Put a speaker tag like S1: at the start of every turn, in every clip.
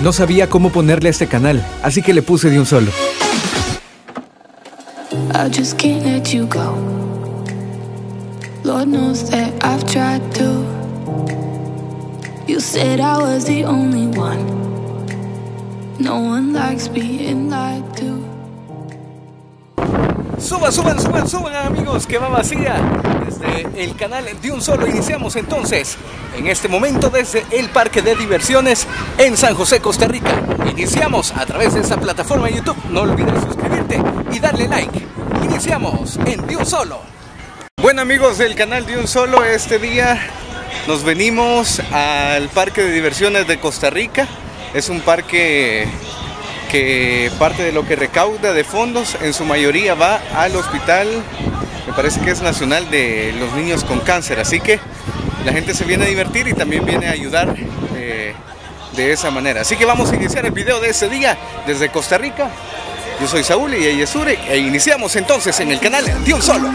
S1: No sabía cómo ponerle a este canal, así que le puse De Un Solo.
S2: I just can't let you go. Lord knows that I've tried to. You said I was the only one. No one likes being lied to.
S1: Suban amigos, que va vacía. Desde el canal De Un Solo iniciamos entonces en este momento desde el parque de diversiones en San José, Costa Rica. Iniciamos a través de esta plataforma de YouTube. No olvides suscribirte y darle like. Iniciamos en De Un Solo. Bueno amigos del canal De Un Solo, este día nos venimos al parque de diversiones de Costa Rica. Es un parque que parte de lo que recauda de fondos en su mayoría va al hospital, me parece que es nacional, de los niños con cáncer, así que la gente se viene a divertir y también viene a ayudar de esa manera. Así que vamos a iniciar el video de ese día desde Costa Rica. Yo soy Saúl y ella es Zurek e iniciamos entonces en el canal De Un Solo.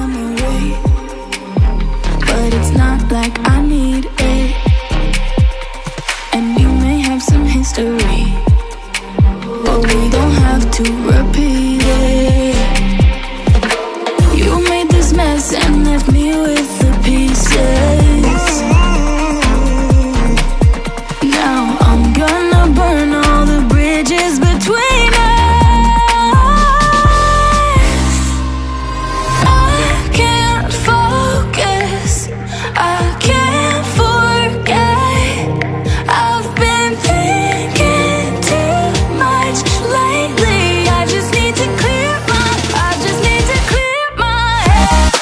S2: But we don't have to repeat it. You made this mess and left me with the pieces. Now I'm gonna burn all the bridges between us. I can't focus, I can't forget. I've been thinking too much lately. I just need to clear my head.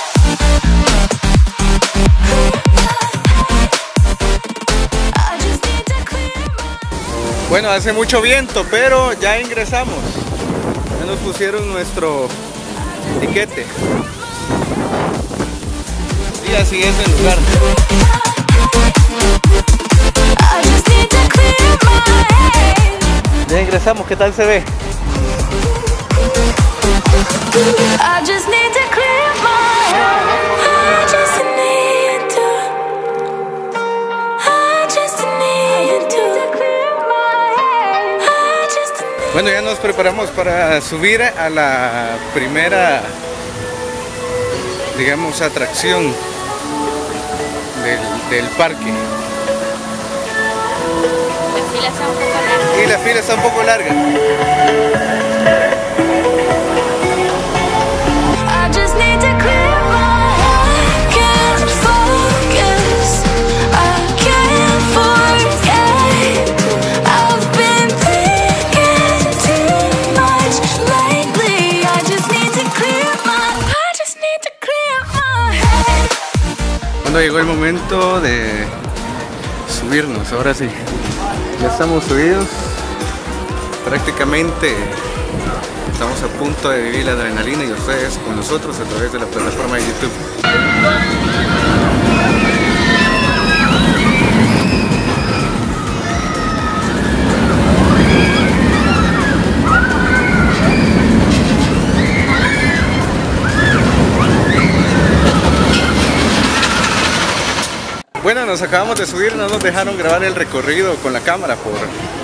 S2: I just need to clear my.
S1: Bueno, hace mucho viento, pero ya ingresamos. Ya nos pusieron nuestro tiquete. Y así es el lugar.
S2: I just need to clear my head.
S1: Ya ingresamos, ¿qué tal se ve?
S2: I just need to clear my head. I just need to clear my head. I just need.
S1: Bueno, ya nos preparamos para subir a la primera, digamos, atracción del parque. Y la fila está un poco larga.
S2: I just need to clear my head. Can't focus, I can't forget. I've been thinking too much lately. I just need to clear my head.
S1: Cuando llegó el momento de subirnos, ahora sí. Ya estamos subidos. Prácticamente estamos a punto de vivir la adrenalina y ustedes con nosotros a través de la plataforma de YouTube. Bueno, nos acabamos de subir, no nos dejaron grabar el recorrido con la cámara por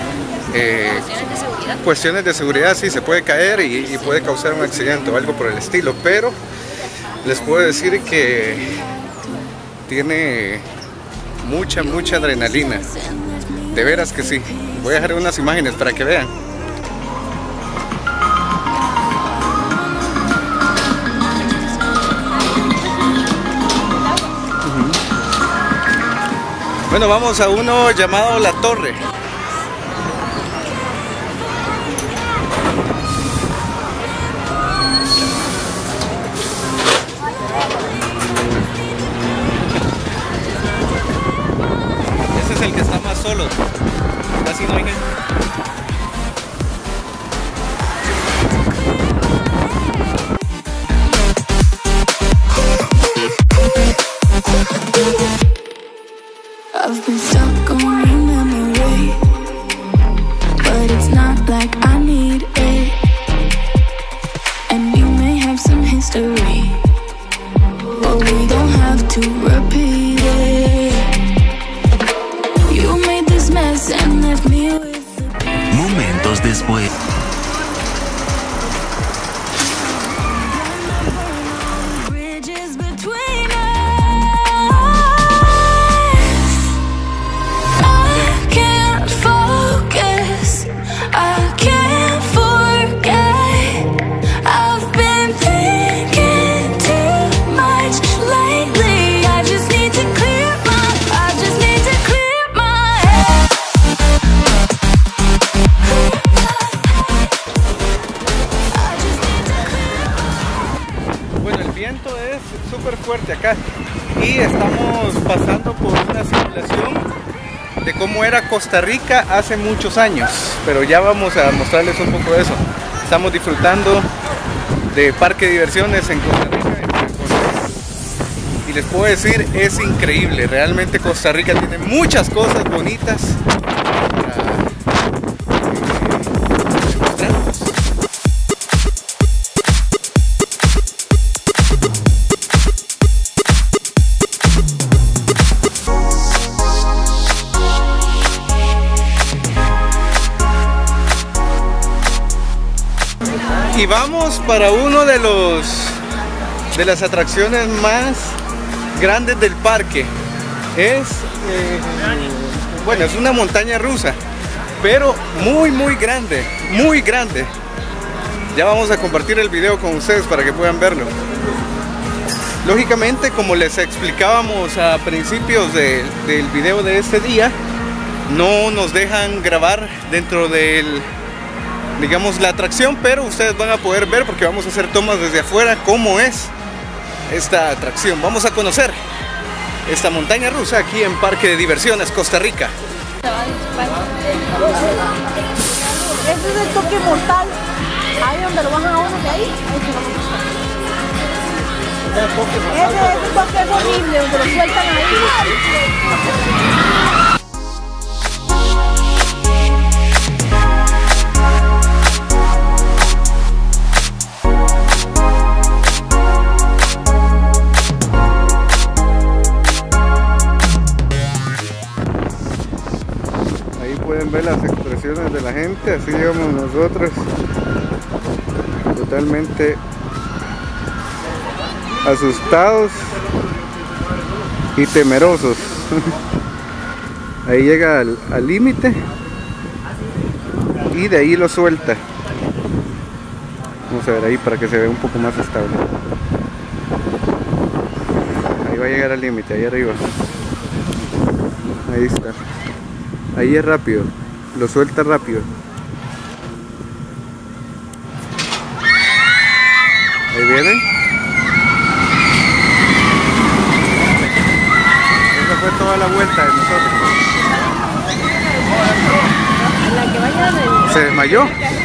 S1: cuestiones de seguridad. Sí, se puede caer y puede causar un accidente o algo por el estilo, pero les puedo decir que tiene mucha adrenalina, de veras que sí. Voy a dejar unas imágenes para que vean. Bueno, vamos a uno llamado La Torre. Ese es el que está más solo. Casi no hay gente.
S2: I've been stuck on your memory, but it's not like I need it. And you may have some history, but we don't have to repeat it. You made this mess and left me with the
S1: y estamos pasando por una simulación de cómo era Costa Rica hace muchos años, pero ya vamos a mostrarles un poco de eso. Estamos disfrutando de parque de diversiones en Costa Rica y les puedo decir, es increíble. Realmente Costa Rica tiene muchas cosas bonitas. Y vamos para uno de las atracciones más grandes del parque. Bueno, es una montaña rusa, pero muy grande, muy grande. Ya vamos a compartir el video con ustedes para que puedan verlo. Lógicamente, como les explicábamos a principios del video de este día, no nos dejan grabar dentro del, digamos, la atracción, pero ustedes van a poder ver porque vamos a hacer tomas desde afuera cómo es esta atracción. Vamos a conocer esta montaña rusa aquí en Parque de Diversiones Costa Rica.
S3: Este es el toque mortal. Ahí donde lo bajan a uno de ahí. Ese toque es horrible, donde lo sueltan ahí.
S1: Pueden ver las expresiones de la gente, así llevamos nosotros, totalmente asustados y temerosos. Ahí llega al límite y de ahí lo suelta. Vamos a ver ahí para que se vea un poco más estable. Ahí va a llegar al límite, ahí arriba. Ahí está. Ahí es rápido, lo suelta rápido. Ahí viene. Esa fue toda la vuelta de nosotros. ¿Se desmayó?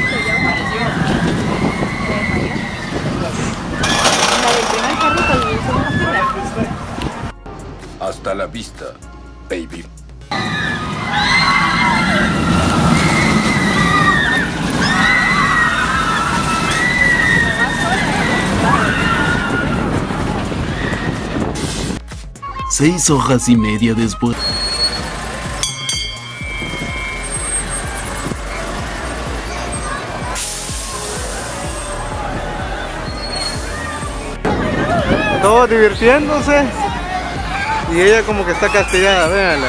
S4: Hasta la vista, baby.
S5: Seis horas y media después.
S1: Todos divirtiéndose y ella como que está castigada, véanla.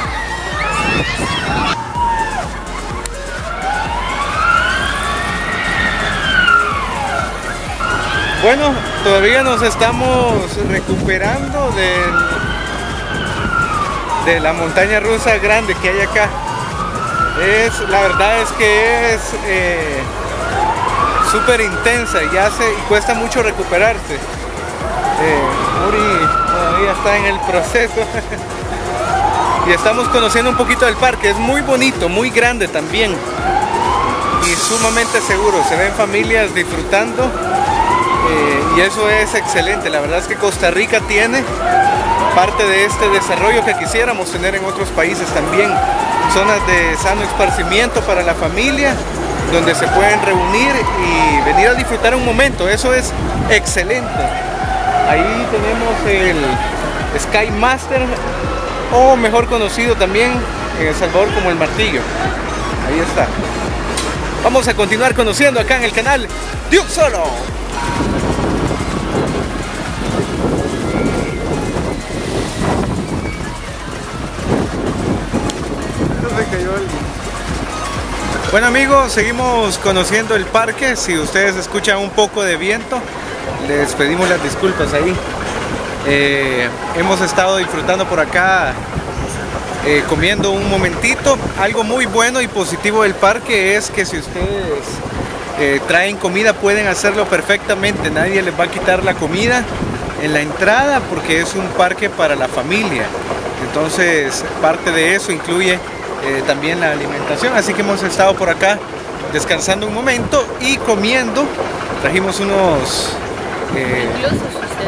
S1: Bueno, todavía nos estamos recuperando de la montaña rusa grande que hay acá. La verdad es que es súper intensa y cuesta mucho recuperarse. Uri todavía está en el proceso. Y estamos conociendo un poquito del parque. Es muy bonito, muy grande también y sumamente seguro. Se ven familias disfrutando y eso es excelente. La verdad es que Costa Rica tiene parte de este desarrollo que quisiéramos tener en otros países también. Zonas de sano esparcimiento para la familia, donde se pueden reunir y venir a disfrutar un momento. Eso es excelente. Ahí tenemos el Sky Master, o mejor conocido también en El Salvador como el Martillo. Ahí está. Vamos a continuar conociendo acá en el canal de Un Solo. Bueno amigos, seguimos conociendo el parque. Si ustedes escuchan un poco de viento, les pedimos las disculpas ahí. Hemos estado disfrutando por acá, comiendo un momentito. Algo muy bueno y positivo del parque es que si ustedes traen comida pueden hacerlo perfectamente, nadie les va a quitar la comida. en la entrada porque es un parque para la familia. Entonces parte de eso incluye también la alimentación, así que hemos estado por acá descansando un momento y comiendo. Trajimos unos...
S6: Incluso si usted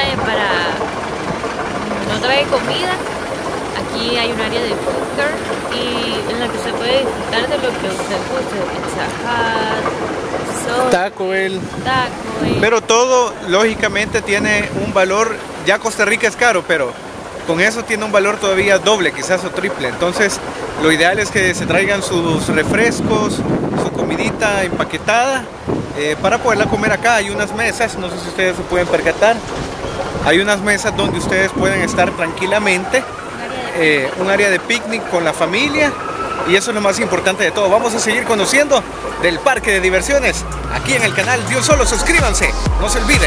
S6: no trae comida, aquí hay un área de food court y en la que se puede disfrutar de lo que usted guste, Pizza Hut,
S1: Taco Bell.
S6: Taco Bell.
S1: Pero todo lógicamente tiene un valor, ya Costa Rica es caro, pero con eso tiene un valor todavía doble, quizás o triple. Entonces lo ideal es que se traigan sus refrescos, su comidita empaquetada para poderla comer acá. Hay unas mesas, no sé si ustedes se pueden percatar, hay unas mesas donde ustedes pueden estar tranquilamente, un área de picnic con la familia, y eso es lo más importante de todo. Vamos a seguir conociendo del parque de diversiones aquí en el canal de Un Solo. Suscríbanse, no se olviden.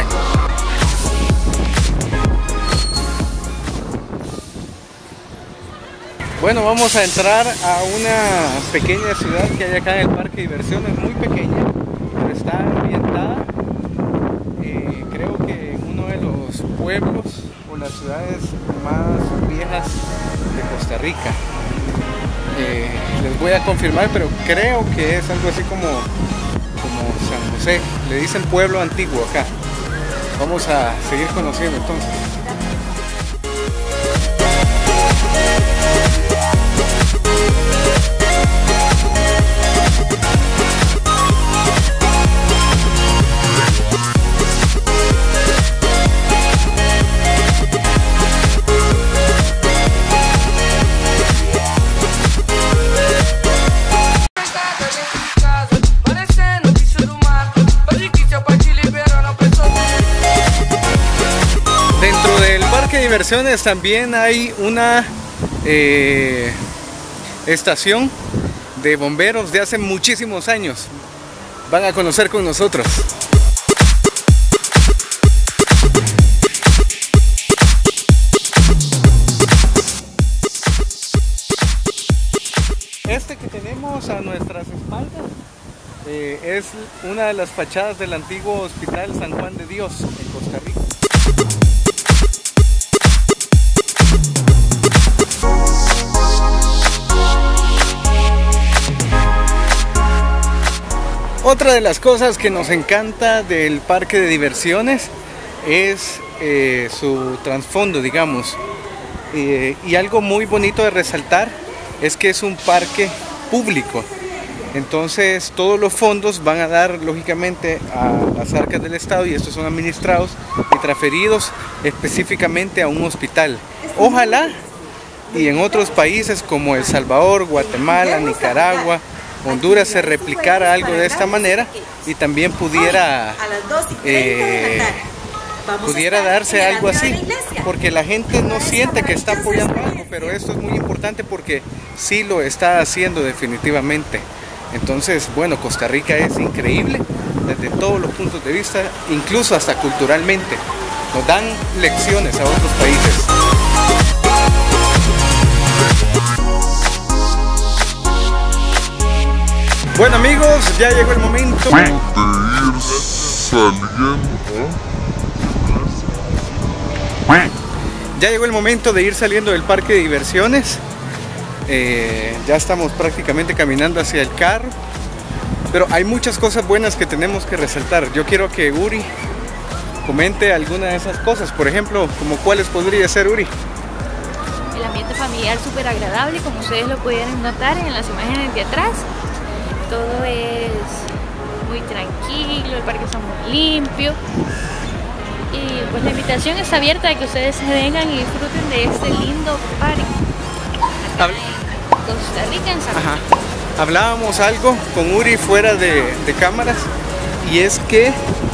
S1: Bueno, vamos a entrar a una pequeña ciudad que hay acá en el parque de diversiones, muy pequeña, pero está ambientada, creo que en uno de los pueblos o las ciudades más viejas de Costa Rica. Les voy a confirmar, pero creo que es algo así como San José, le dicen pueblo antiguo acá. Vamos a seguir conociendo entonces. Dentro del parque de diversiones también hay una estación de bomberos de hace muchísimos años. Van a conocer con nosotros. Este que tenemos a nuestras espaldas es una de las fachadas del antiguo Hospital San Juan de Dios en Costa Rica. Otra de las cosas que nos encanta del parque de diversiones es su trasfondo, digamos. Y algo muy bonito de resaltar es que es un parque público. Entonces todos los fondos van a dar lógicamente a las arcas del Estado, y estos son administrados y transferidos específicamente a un hospital. Ojalá y en otros países como El Salvador, Guatemala, Nicaragua, Honduras se replicara algo de esta manera y también pudiera darse algo así, porque la gente no siente que está apoyando algo, pero esto es muy importante porque sí lo está haciendo definitivamente. Entonces, bueno, Costa Rica es increíble desde todos los puntos de vista, incluso hasta culturalmente. Nos dan lecciones a otros países. Bueno amigos, ya llegó el momento de ir saliendo. Ya llegó el momento de ir saliendo del parque de diversiones. Ya estamos prácticamente caminando hacia el carro, pero hay muchas cosas buenas que tenemos que resaltar. Yo quiero que Uri comente alguna de esas cosas, por ejemplo, como cuáles podría ser, Uri.
S6: El ambiente familiar súper agradable, como ustedes lo pudieron notar en las imágenes de atrás. Todo es muy tranquilo, el parque está muy limpio. Y pues la invitación está abierta a que ustedes se vengan y disfruten de este lindo parque. Costa Rica, en San José.
S1: Hablábamos algo con Uri fuera de cámaras, y es que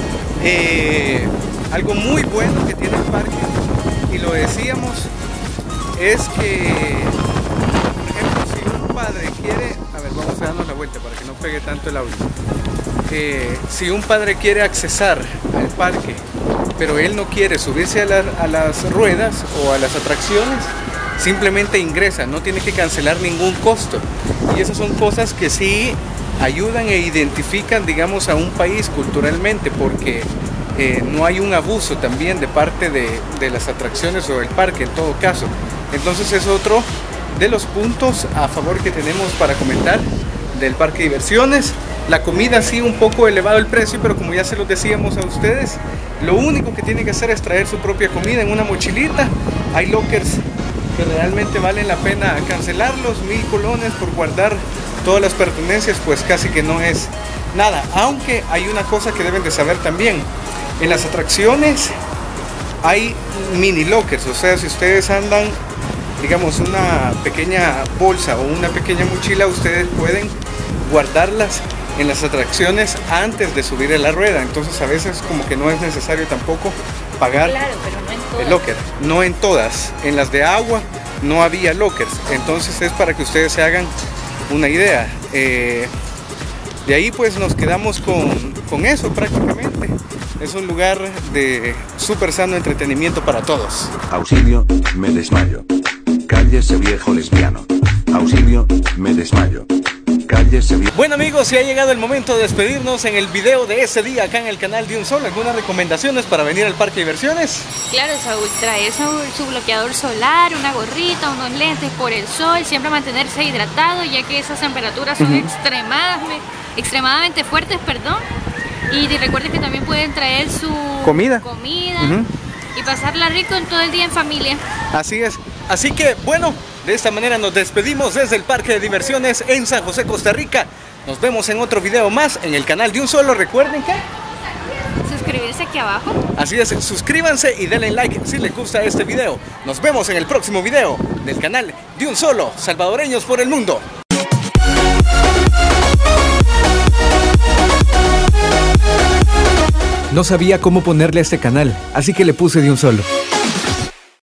S1: algo muy bueno que tiene el parque, y lo decíamos, es que, por ejemplo, si un padre quiere, a ver, vamos a darnos la vuelta para que no pegue tanto el audio. Si un padre quiere accesar al parque, pero él no quiere subirse a las ruedas o a las atracciones, simplemente ingresa, no tiene que cancelar ningún costo. Y esas son cosas que sí ayudan e identifican, digamos, a un país culturalmente, porque no hay un abuso también de parte de las atracciones o del parque en todo caso. Entonces es otro de los puntos a favor que tenemos para comentar del parque de diversiones. La comida sí un poco elevado el precio, pero como ya se los decíamos a ustedes, lo único que tienen que hacer es traer su propia comida en una mochilita. Hay lockers que realmente valen la pena cancelarlos, 1000 colones por guardar todas las pertenencias, pues casi que no es nada. Aunque hay una cosa que deben de saber también, en las atracciones hay mini lockers, o sea, si ustedes andan, digamos, una pequeña bolsa o una pequeña mochila, ustedes pueden guardarlas en las atracciones antes de subir a la rueda. Entonces a veces como que no es necesario tampoco pagar el locker. No en todas. En las de agua no había lockers. Entonces es para que ustedes se hagan una idea. De ahí pues nos quedamos con eso prácticamente. Es un lugar de súper sano entretenimiento para todos.
S7: Auxilio, me desmayo. Cállese viejo lesbiano. Auxilio, me desmayo. Cállese viejo.
S1: Bueno amigos, ya ha llegado el momento de despedirnos en el video de ese día acá en el canal de Un Solo. ¿Algunas recomendaciones para venir al parque de diversiones?
S6: Claro, Saúl, trae su bloqueador solar, una gorrita, unos lentes por el sol, siempre mantenerse hidratado, ya que esas temperaturas son extremadamente fuertes, perdón. Y recuerden que también pueden traer su comida y pasarla rico en todo el día en familia.
S1: Así es. Así que bueno, de esta manera nos despedimos desde el parque de diversiones en San José, Costa Rica. Nos vemos en otro video más en el canal de Un Solo. Recuerden que
S6: suscribirse aquí abajo.
S1: Así es, suscríbanse y denle like si les gusta este video. Nos vemos en el próximo video del canal de Un Solo, salvadoreños por el mundo. No sabía cómo ponerle a este canal, así que le puse de Un Solo.